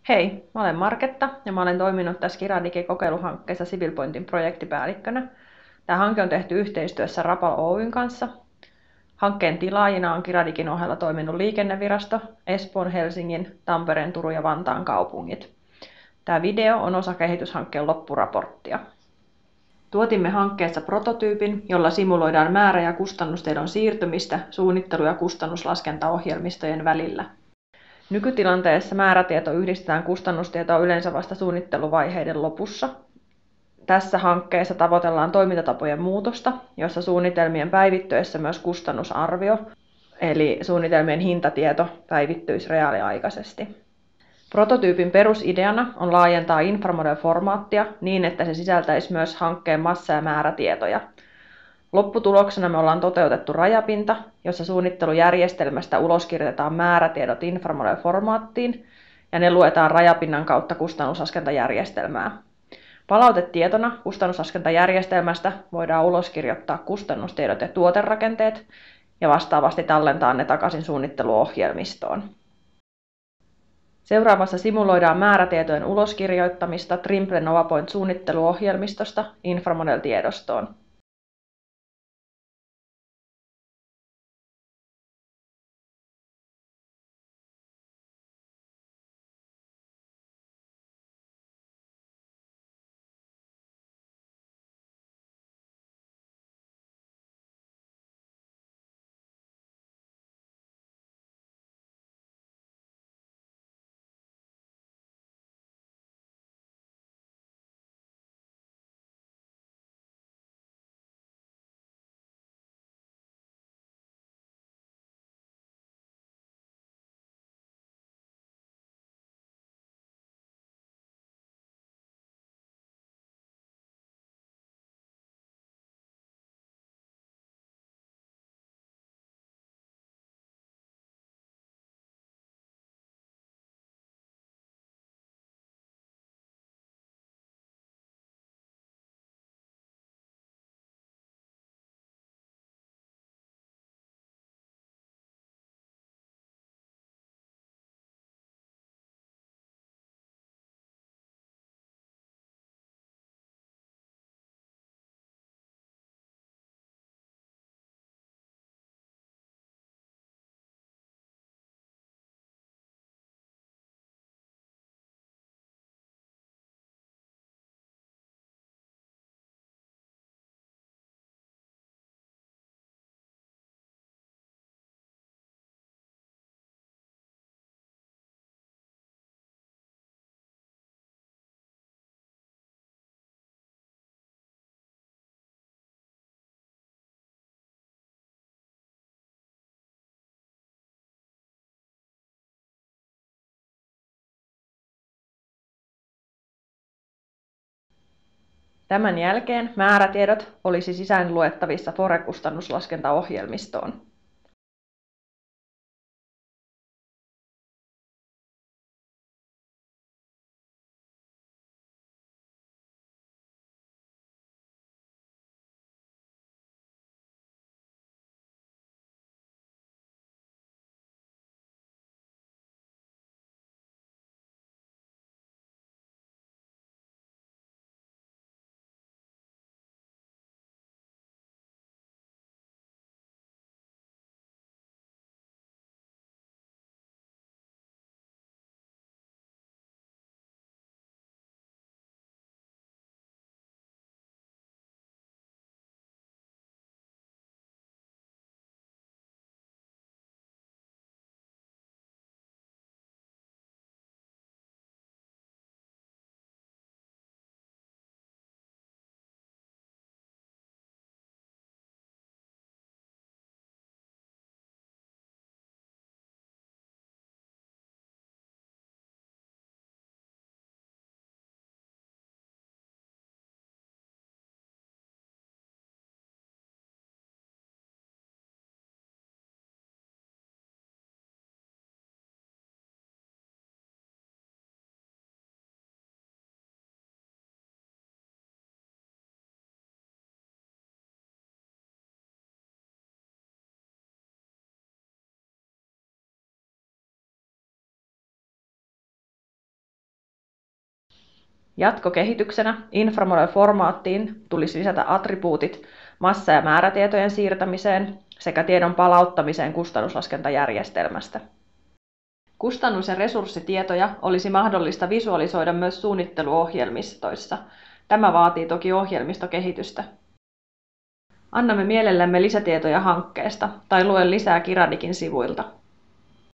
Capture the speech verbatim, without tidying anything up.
Hei, mä olen Marketta ja mä olen toiminut tässä Kiradigi-kokeiluhankkeessa Civilpointin projektipäällikkönä. Tämä hanke on tehty yhteistyössä Rapal Oyn kanssa. Hankkeen tilaajina on Kiradigin ohella toiminut Liikennevirasto, Espoon, Helsingin, Tampereen, Turun ja Vantaan kaupungit. Tämä video on osa kehityshankkeen loppuraporttia. Tuotimme hankkeessa prototyypin, jolla simuloidaan määrä- ja kustannustiedon siirtymistä suunnittelu- ja kustannuslaskentaohjelmistojen välillä. Nykytilanteessa määrätieto yhdistetään kustannustietoon yleensä vasta suunnitteluvaiheiden lopussa. Tässä hankkeessa tavoitellaan toimintatapojen muutosta, jossa suunnitelmien päivittyessä myös kustannusarvio, eli suunnitelmien hintatieto, päivittyisi reaaliaikaisesti. Prototyypin perusideana on laajentaa inframodel-formaattia niin, että se sisältäisi myös hankkeen massa- ja määrätietoja. Lopputuloksena me ollaan toteutettu rajapinta, jossa suunnittelujärjestelmästä uloskirjoitetaan määrätiedot inframodel-formaattiin ja ne luetaan rajapinnan kautta kustannuslaskentajärjestelmää. Palautetietona kustannuslaskentajärjestelmästä voidaan uloskirjoittaa kustannustiedot ja tuoterakenteet ja vastaavasti tallentaa ne takaisin suunnitteluohjelmistoon. Seuraavassa simuloidaan määrätietojen uloskirjoittamista Trimble NovaPoint suunnitteluohjelmistosta inframodel-tiedostoon. Tämän jälkeen määrätiedot olisi sisäänluettavissa Fore-kustannuslaskentaohjelmistoon. Jatkokehityksenä Inframodel-formaattiin tulisi lisätä attribuutit massa- ja määrätietojen siirtämiseen sekä tiedon palauttamiseen kustannuslaskentajärjestelmästä. Kustannus- ja resurssitietoja olisi mahdollista visualisoida myös suunnitteluohjelmistoissa. Tämä vaatii toki ohjelmistokehitystä. Annamme mielellämme lisätietoja hankkeesta tai lue lisää Kiradikin sivuilta.